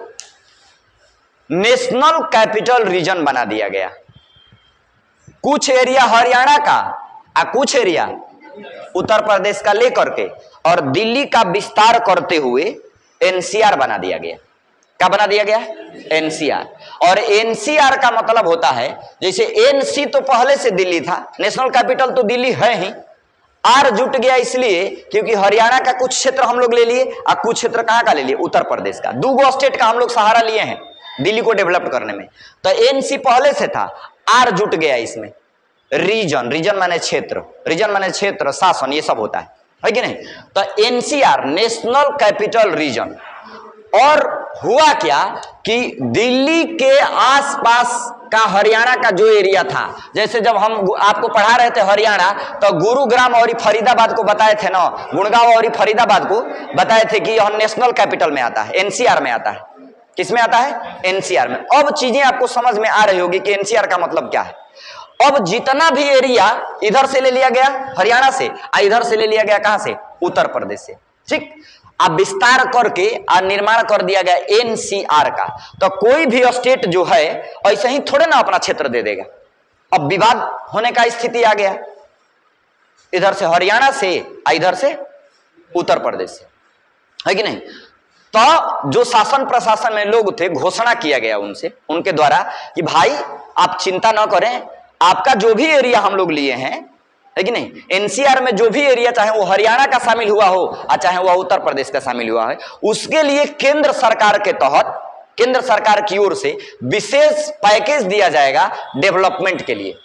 नेशनल कैपिटल रीजन बना दिया गया। कुछ एरिया हरियाणा का और कुछ एरिया उत्तर प्रदेश का लेकर के, और दिल्ली का विस्तार करते हुए एनसीआर बना दिया गया। क्या बना दिया गया? एनसीआर। और एनसीआर का मतलब होता है, जैसे एनसी तो पहले से दिल्ली था, नेशनल कैपिटल तो दिल्ली है ही, आर जुट गया इसलिए क्योंकि हरियाणा का कुछ क्षेत्र हम लोग ले लिए और कुछ क्षेत्र कहां का ले लिए? उत्तर प्रदेश का। दो गो स्टेट का हम लोग सहारा लिए हैं दिल्ली को डेवलप करने में। तो एनसी पहले से था, आर जुट गया इसमें। रीजन, रीजन माने क्षेत्र, रीजन माने क्षेत्र, शासन, ये सब होता है, है कि नहीं? तो एनसीआर, नेशनल कैपिटल रीजन। और हुआ क्या कि दिल्ली के आसपास का हरियाणा का जो एरिया था, जैसे जब हम आपको पढ़ा रहे थे हरियाणा, तो गुरुग्राम और फरीदाबाद को बताए थे ना, गुड़गांव और फरीदाबाद को बताए थे कि यह नेशनल कैपिटल में आता है, एनसीआर में आता है। किस में आता है? एनसीआर में। अब चीजें आपको समझ में आ रही होगी कि एनसीआर का मतलब क्या है। अब जितना भी एरिया इधर से ले लिया गया हरियाणा से, और इधर से ले लिया गया कहां से? उत्तर प्रदेश से, ठीक। अब विस्तार करके और निर्माण कर दिया गया एनसीआर का। तो कोई भी स्टेट जो है ऐसे ही थोड़े ना अपना क्षेत्र दे देगा। अब विवाद होने का स्थिति आ गया, इधर से हरियाणा से, इधर से उत्तर प्रदेश से, है कि नहीं? तो जो शासन प्रशासन में लोग थे, घोषणा किया गया उनसे, उनके द्वारा कि भाई आप चिंता न करें, आपका जो भी एरिया हम लोग लिए हैं, है कि नहीं। एनसीआर में जो भी एरिया चाहे वो हरियाणा का शामिल हुआ हो और चाहे वह उत्तर प्रदेश का शामिल हुआ है, उसके लिए केंद्र सरकार के तहत, केंद्र सरकार की ओर से विशेष पैकेज दिया जाएगा डेवलपमेंट के लिए।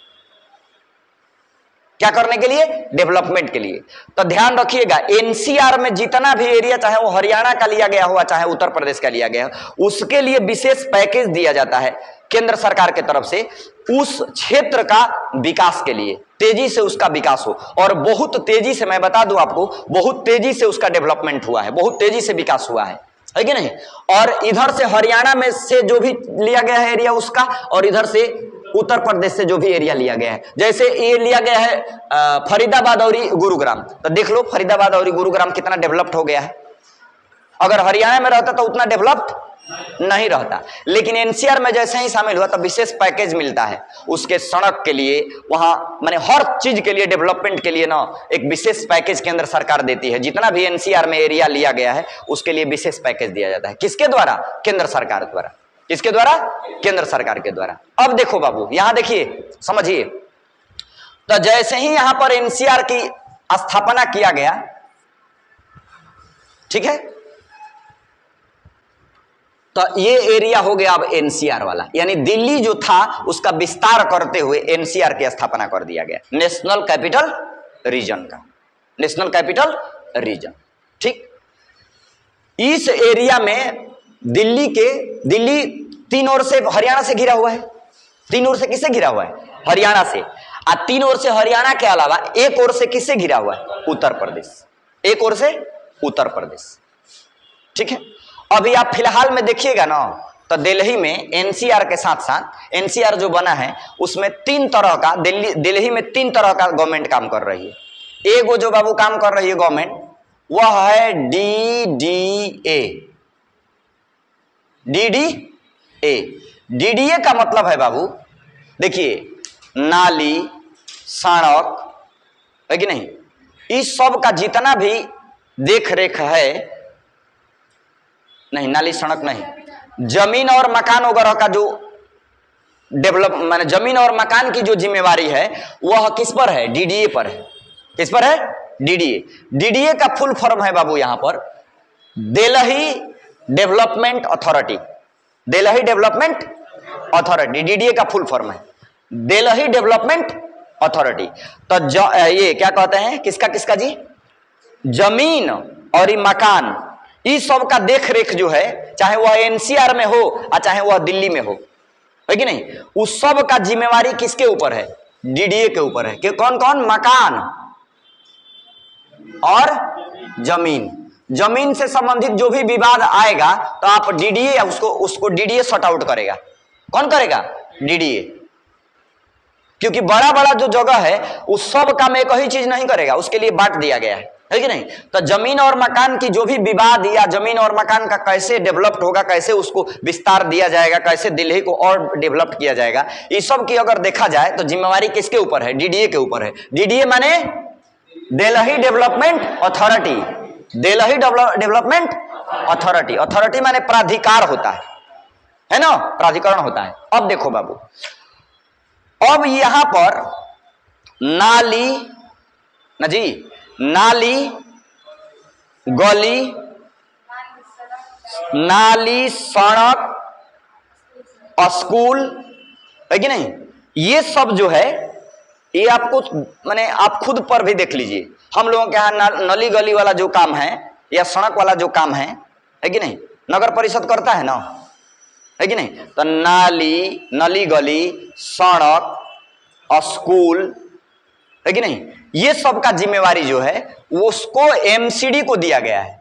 क्या करने के लिए? डेवलपमेंट के लिए। तो ध्यान रखिएगा, एनसीआर में जितना भी एरिया चाहे वो हरियाणा का लिया गया हो चाहे उत्तर प्रदेश का लिया गया हो, उसके लिए विशेष पैकेज दिया जाता है केंद्र सरकार की तरफ से, उस क्षेत्र का विकास के लिए, तेजी से उसका विकास हो। और बहुत तेजी से, मैं बता दूं आपको, बहुत तेजी से उसका डेवलपमेंट हुआ है, बहुत तेजी से विकास हुआ है, है कि नहीं। और इधर से हरियाणा में से जो भी लिया गया है एरिया उसका, और इधर से उत्तर प्रदेश से जो भी एरिया लिया गया है, जैसे ये लिया गया है फरीदाबाद और गुरुग्राम, तो देख लो फरीदाबाद और गुरुग्राम कितना डेवलप्ड हो गया है। अगर हरियाणा में रहता तो उतना डेवलप्ड नहीं रहता, लेकिन एनसीआर में जैसे ही शामिल हुआ तो विशेष पैकेज मिलता है उसके सड़क के लिए, वहां माने हर चीज के लिए, डेवलपमेंट के लिए ना एक विशेष पैकेज केंद्र सरकार देती है। जितना भी एनसीआर में एरिया लिया गया है उसके लिए विशेष पैकेज दिया जाता है। किसके द्वारा? केंद्र सरकार द्वारा। किसके द्वारा? केंद्र सरकार के द्वारा। अब देखो बाबू, यहां देखिए, समझिए, तो जैसे ही यहां पर एनसीआर की स्थापना किया गया, ठीक है, तो ये एरिया हो गया अब एनसीआर वाला, यानी दिल्ली जो था उसका विस्तार करते हुए एनसीआर की स्थापना कर दिया गया, नेशनल कैपिटल रीजन का, नेशनल कैपिटल रीजन। ठीक, इस एरिया में दिल्ली के, दिल्ली तीन ओर से हरियाणा से घिरा हुआ है। तीन ओर से किससे घिरा हुआ है? हरियाणा से। और तीन ओर से हरियाणा के अलावा एक ओर से किससे घिरा हुआ है? उत्तर प्रदेश। एक ओर से उत्तर प्रदेश। ठीक है, अभी आप फिलहाल में देखिएगा ना, तो दिल्ली में एनसीआर के साथ साथ, एनसीआर जो बना है उसमें तीन तरह का, दिल्ली दिल्ली में तीन तरह का गवर्नमेंट काम कर रही है। एक वो जो बाबू काम कर रही है गवर्नमेंट, वह है D D A. D D A, D D A का मतलब है बाबू, देखिए, नाली, सड़क, है कि नहीं, इस सब का जितना भी देख रेख है, नहीं नाली सड़क नहीं, जमीन और मकान वगैरह का जो डेवलप, माने जमीन और मकान की जो जिम्मेवारी है वह किस पर है? डीडीए पर है। किस पर है? डीडीए। डीडीए का फुल फॉर्म है बाबू यहां पर Delhi Development Authority. Delhi Development Authority, DDA का फुल फॉर्म है दिल्ली डेवलपमेंट अथॉरिटी। तो ये क्या कहते हैं, किसका किसका जी? जमीन और ये मकान, इस सब का देख रेख जो है, चाहे वह एनसीआर में हो और चाहे वह दिल्ली में हो, है कि नहीं, उस सब का जिम्मेवारी किसके ऊपर है? डीडीए के ऊपर है। कि कौन कौन? मकान और जमीन। जमीन से संबंधित जो भी विवाद आएगा तो आप डीडीए उसको उसको डीडीए सॉर्ट आउट करेगा। कौन करेगा? डीडीए। क्योंकि बड़ा बड़ा जो जगह है उस सब काम एक ही चीज नहीं करेगा, उसके लिए बांट दिया गया है, है कि नहीं। तो जमीन और मकान की जो भी विवाद, या जमीन और मकान का कैसे डेवलप्ड होगा, कैसे उसको विस्तार दिया जाएगा, कैसे दिल्ली को और डेवलप किया जाएगा, इस सब की अगर देखा जाए तो जिम्मेवारी किसके ऊपर है? डीडीए के ऊपर है। डीडीए माने Delhi Development Authority. Delhi Development Authority, authority माने प्राधिकार होता है, है ना, प्राधिकरण होता है। अब देखो बाबू, अब यहां पर नाली ना जी, नाली, गली, नाली, सड़क, स्कूल, है कि नहीं, ये सब जो है ये आपको माने आप खुद पर भी देख लीजिए। हम लोगों के यहाँ नली गली वाला जो काम है या सड़क वाला जो काम है, है कि नहीं, नगर परिषद करता है ना, है कि नहीं। तो नाली, नली गली, सड़क, स्कूल, है कि नहीं, ये सब का जिम्मेवारी जो है उसको एमसीडी को दिया गया है।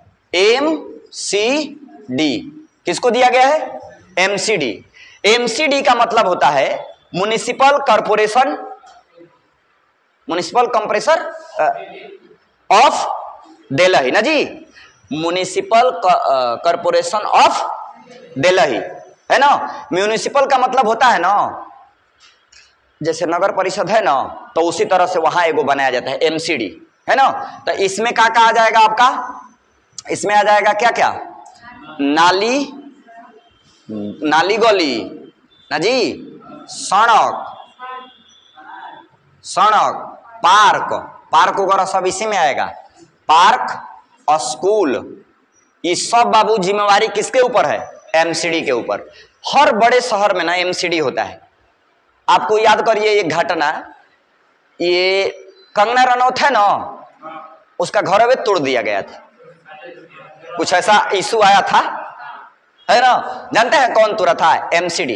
एमसीडी किसको दिया गया है? एमसीडी। एमसीडी का मतलब होता है municipal corporation, municipal compressor of Delhi ना जी, म्युनिसिपल कॉर्पोरेशन ऑफ दिल्ली, है ना। म्युनिसिपल का मतलब होता है ना, जैसे नगर परिषद है ना, तो उसी तरह से वहां एगो बनाया जाता है एमसीडी, है ना। तो इसमें क्या क्या आ जाएगा आपका? इसमें आ जाएगा क्या क्या? नाली, नाली गली ना जी, सड़क, सड़क, पार्क, पार्क वगैरह सब इसी में आएगा। पार्क और स्कूल, ये सब बाबू जिम्मेवारी किसके ऊपर है? एमसीडी के ऊपर। हर बड़े शहर में ना एमसीडी होता है। आपको याद करिए एक घटना, ये कंगना रनौत है ना, उसका घर अभी तोड़ दिया गया था, कुछ ऐसा इशू आया था, है ना? जानते हैं कौन तोड़ा था? एमसीडी,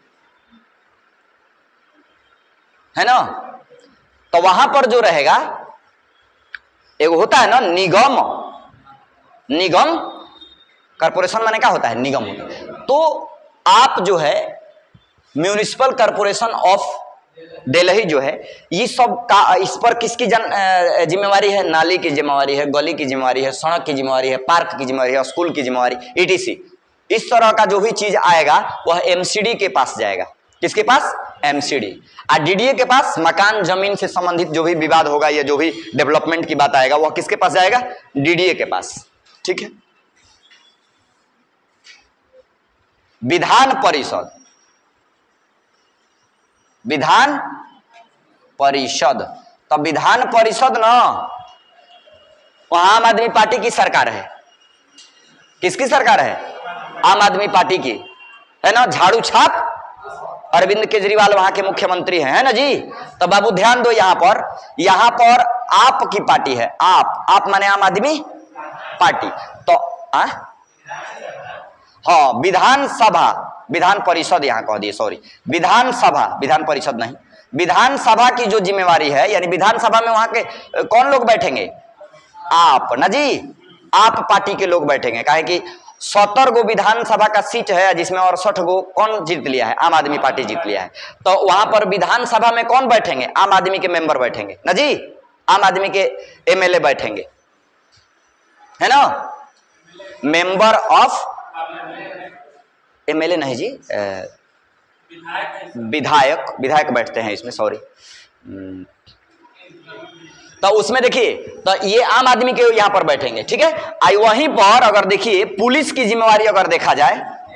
है ना? तो वहां पर जो रहेगा, एक होता है ना निगम, निगम कॉर्पोरेशन माने क्या होता है? निगम होता है। तो आप जो है म्यूनिसिपल कॉर्पोरेशन ऑफ दिल्ली जो है, ये सब का इस पर किसकी जिम्मेवारी है? नाली की जिम्मेवारी है, गली की जिम्मेवारी है, सड़क की जिम्मेवारी है, पार्क की जिम्मेवारी है, स्कूल की जिम्मेवारी, ईटीसी। इस तरह का जो भी चीज आएगा वह एमसीडी के पास जाएगा। किसके पास? एमसीडी। और डीडीए के पास मकान जमीन से संबंधित जो भी विवाद होगा या जो भी डेवलपमेंट की बात आएगा वह किसके पास जाएगा? डीडीए के पास। ठीक है। विधान परिषद, विधान परिषद, तो विधान परिषद ना वहां आम आदमी पार्टी की सरकार है। किसकी सरकार है? आम आदमी पार्टी की, है ना? झाड़ू छाप अरविंद केजरीवाल वहां के मुख्यमंत्री हैं, है ना जी? तो बाबू ध्यान दो, यहां पर यहां पर आप की पार्टी है। आप आप माने आम आदमी पार्टी। तो आ? हाँ, विधानसभा, विधान परिषद यहां कह दिए, सॉरी, विधानसभा, विधान परिषद नहीं, विधानसभा की जो जिम्मेवारी है, यानी विधानसभा में वहां के कौन लोग बैठेंगे? आप ना जी, आप पार्टी के लोग बैठेंगे। काहे कि सत्तर गो विधानसभा का सीट है जिसमें अड़सठ गो कौन जीत लिया है? आम आदमी पार्टी जीत लिया है। तो वहां पर विधानसभा में कौन बैठेंगे? आम आदमी के मेंबर बैठेंगे ना जी, आम आदमी के एमएलए बैठेंगे, है ना? मेंबर ऑफ, एमएलए नहीं जी, विधायक, विधायक बैठते हैं इसमें, सॉरी। तो उसमें देखिए, तो ये आम आदमी के यहां पर बैठेंगे। ठीक है। आई वहीं पर अगर देखिए पुलिस की जिम्मेवारी अगर देखा जाए,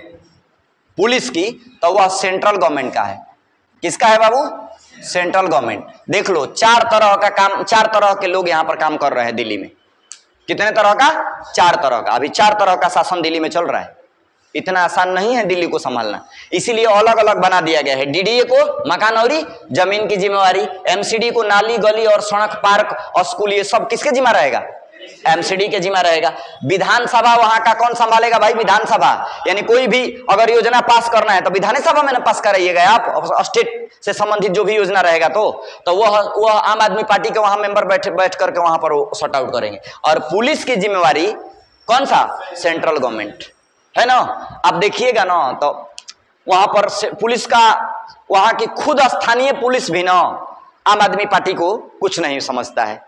पुलिस की, तो वह सेंट्रल गवर्नमेंट का है। किसका है बाबू? Central government. देख लो, चार तरह का काम, चार तरह के लोग यहां पर काम कर रहे हैं दिल्ली में। कितने तरह का? चार तरह का। अभी चार तरह का शासन दिल्ली में चल रहा है। इतना आसान नहीं है दिल्ली को संभालना, इसीलिए अलग अलग बना दिया गया है। डीडीए को मकान और जमीन की जिम्मेवारी, एमसीडी को नाली गली और सड़क पार्क और स्कूल, ये सब किसके जिम्मा रहेगा? एमसीडी के जिम्मा रहेगा। विधानसभा वहां का कौन संभालेगा भाई? विधानसभा, यानी कोई भी अगर योजना पास करना है तो विधानसभा में ना पास कराइएगा आप, स्टेट से संबंधित जो भी योजना रहेगा तो तो वह वह आम आदमी पार्टी के वहां मेंबर बैठ बैठ करके वहां पर वो सॉर्ट आउट करेंगे। और पुलिस की जिम्मेवारी कौन सा? सेंट्रल गवर्नमेंट, है ना? आप देखिएगा ना, तो वहां पर पुलिस का, वहां की खुद स्थानीय पुलिस भी ना आम आदमी पार्टी को कुछ नहीं समझता है।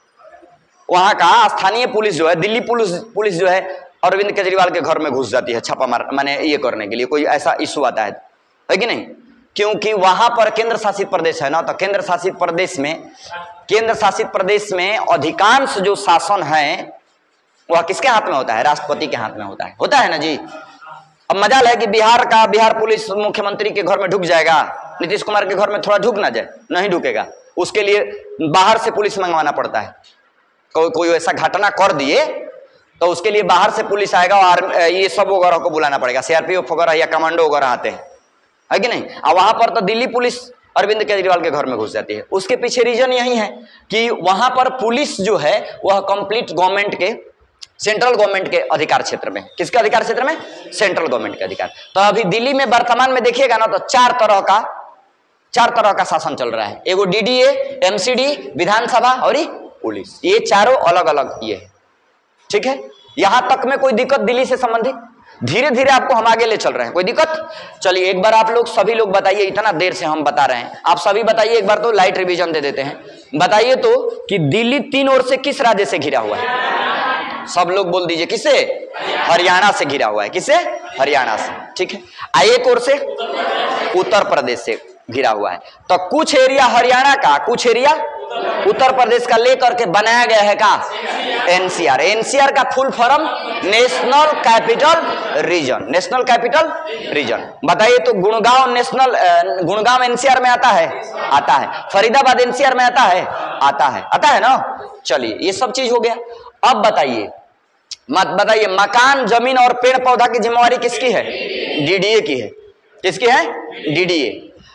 वहां का स्थानीय पुलिस जो है, दिल्ली पुलिस पुलिस जो है, अरविंद केजरीवाल के घर में घुस जाती है छापा मार, माने ये करने के लिए, कोई ऐसा इशू आता है, है कि नहीं? क्योंकि वहां पर केंद्र शासित प्रदेश है ना, तो केंद्र शासित प्रदेश में केंद्र शासित प्रदेश में अधिकांश जो शासन है वह किसके हाथ में होता है? राष्ट्रपति के हाथ में होता है, होता है ना जी। अब मजाल है कि बिहार का बिहार पुलिस मुख्यमंत्री के घर में ढुक जाएगा, नीतीश कुमार के घर में थोड़ा ढुक ना जाए, नहीं ढुकेगा। उसके लिए बाहर से पुलिस मंगवाना पड़ता है। कोई कोई ऐसा घटना कर दिए तो उसके लिए बाहर से पुलिस आएगा और ये सब वगैरह को बुलाना पड़ेगा, सीआरपीएफ वगैरह या कमांडो वगैरह आते हैं, है कि नहीं? और वहां पर तो दिल्ली पुलिस अरविंद केजरीवाल के घर में घुस जाती है। उसके पीछे रीजन यही है कि वहां पर पुलिस जो है वह कंप्लीट गवर्नमेंट के, सेंट्रल गवर्नमेंट के अधिकार क्षेत्र में। किसके अधिकार क्षेत्र में? सेंट्रल गवर्नमेंट के अधिकार। तो अभी दिल्ली में वर्तमान में देखिएगा ना, तो चार तरह का चार तरह का शासन चल रहा है। एगो डीडीए, एमसीडी, विधानसभा और पुलिस, ये चारों अलग अलग ये है। ठीक है। यहां तक में कोई दिक्कत दिल्ली से संबंधित? धीरे धीरे आपको हम आगे ले चल रहे हैं, कोई दिक्कत? चलिए एक बार आप लोग सभी लोग बताइए, इतना देर से हम बता रहे हैं, आप सभी बताइए एक बार, तो लाइट रिवीजन दे देते हैं। बताइए तो कि दिल्ली तीन ओर से किस राज्य से घिरा हुआ है? सब लोग बोल दीजिए। किससे? हरियाणा से घिरा हुआ है। किससे? हरियाणा से। ठीक है। आ एक ओर से उत्तर प्रदेश से घिरा हुआ है। तो कुछ एरिया हरियाणा का, कुछ एरिया उत्तर प्रदेश का लेकर के बनाया गया है का एनसीआर। एनसीआर का full form national capital region. National capital region बताइए तो गुड़गांव नेशनल गुड़गांव एनसीआर में आता है? आता है। फरीदाबाद एनसीआर में आता है? आता है। आता है ना। चलिए ये सब चीज हो गया। अब बताइए मत बताइए मकान, जमीन और पेड़ पौधा की जिम्मेवारी किसकी है? डीडीए की है। किसकी है? डीडीए।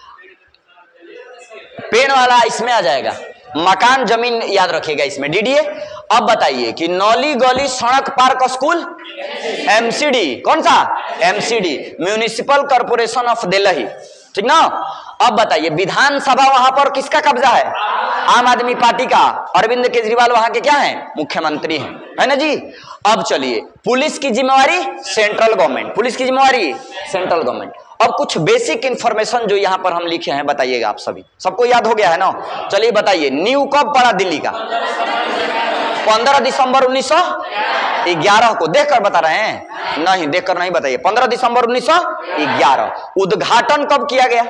पेड़ वाला इसमें आ जाएगा, मकान जमीन याद रखिएगा इसमें डीडीए। अब बताइए कि नौली गली सड़क पार्क स्कूल एमसीडी। कौन सा? MCD, municipal corporation of Delhi. ठीक ना। अब बताइए विधानसभा वहां पर किसका कब्जा है? आम आदमी पार्टी का। अरविंद केजरीवाल वहां के क्या हैं? मुख्यमंत्री हैं, है ना जी। अब चलिए पुलिस की जिम्मेवारी सेंट्रल गवर्नमेंट। पुलिस की जिम्मेवारी सेंट्रल गवर्नमेंट। अब कुछ बेसिक इंफॉर्मेशन जो यहां पर हम लिखे हैं बताइएगा। आप सभी सबको याद हो गया है ना। चलिए बताइए न्यू कब पड़ा दिल्ली का? पंद्रह दिसंबर उन्नीस सौ ग्यारह को। देखकर बता रहे हैं? नहीं, देखकर नहीं बताइए। पंद्रह दिसंबर उन्नीस सौ ग्यारह। उद्घाटन कब किया गया?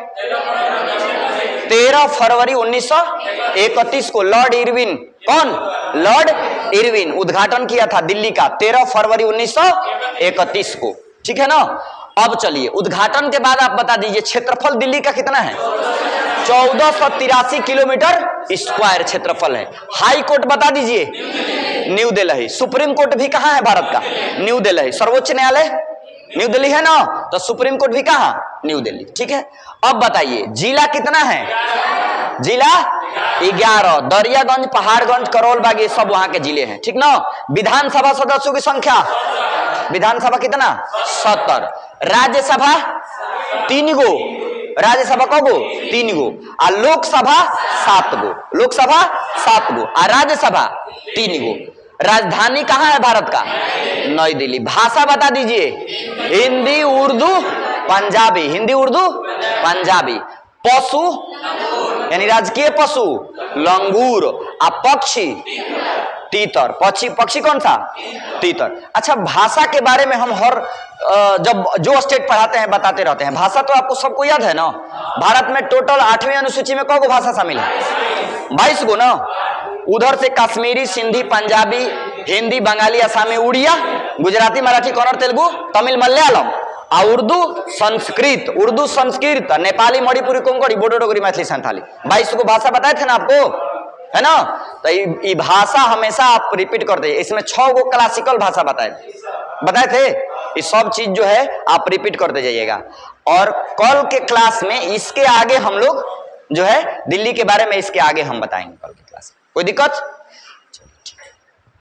तेरह फरवरी उन्नीस सौ इकतीस को। Lord Irwin. कौन? लॉर्ड इरविन उद्घाटन किया था दिल्ली का तेरह फरवरी उन्नीस सौ इकतीस को। ठीक है ना। अब चलिए उद्घाटन के बाद आप बता दीजिए क्षेत्रफल दिल्ली का कितना है? चौदह सौ तिरासी किलोमीटर स्क्वायर क्षेत्रफल है। हाई कोर्ट बता दीजिए? न्यू दिल्ली। सुप्रीम कोर्ट भी कहां है भारत का? न्यू दिल्ली। सर्वोच्च न्यायालय न्यू दिल्ली है ना, तो सुप्रीम कोर्ट भी कहां? न्यू दिल्ली। ठीक है। अब बताइए जिला कितना है? जिला ग्यारह। दरियागंज, पहाड़गंज, करोलबाग ये सब वहां के जिले हैं। ठीक ना। विधानसभा सदस्यों की संख्या? विधानसभा कितना? सत्तर। राज्यसभा तीन गो। राज्यसभा को गो? तीन गो। और लोकसभा सात गो। लोकसभा सात गो और राज्यसभा तीन गो। राजधानी कहां है भारत का? नई दिल्ली। भाषा बता दीजिए? हिंदी, उर्दू, पंजाबी। हिंदी, उर्दू, पंजाबी। पशु यानी राजकीय पशु लंगूर। और पक्षी तीतर। पक्षी पक्षी कौन सा? तीतर। अच्छा भाषा के बारे में हम हर जब जो स्टेट पढ़ाते हैं बताते रहते हैं। भाषा तो आपको सबको याद है ना। भारत में टोटल आठवीं अनुसूची में कौन भाषा शामिल है? बाईस गो ना। उधर से कश्मीरी, सिंधी, पंजाबी, हिंदी, बंगाली, असमी, उड़िया, गुजराती, मराठी, कन्नड़, तेलुगु, तमिल, मलयालम और उर्दू, संस्कृत। उर्दू, संस्कृत, नेपाली, मणिपुरी, कोंकणी, बोडो, डोगरी, मैथिली, संथाली। बाईस को भाषा बताए थे ना आपको, है ना। तो ये भाषा हमेशा आप रिपीट करते हैं। इसमें छह गो क्लासिकल भाषा बताए बताए थे। ये सब चीज जो है आप रिपीट करते जाइएगा। और कल के क्लास में इसके आगे हम लोग जो है दिल्ली के बारे में इसके आगे हम बताएंगे कल की क्लास में। कोई दिक्कत?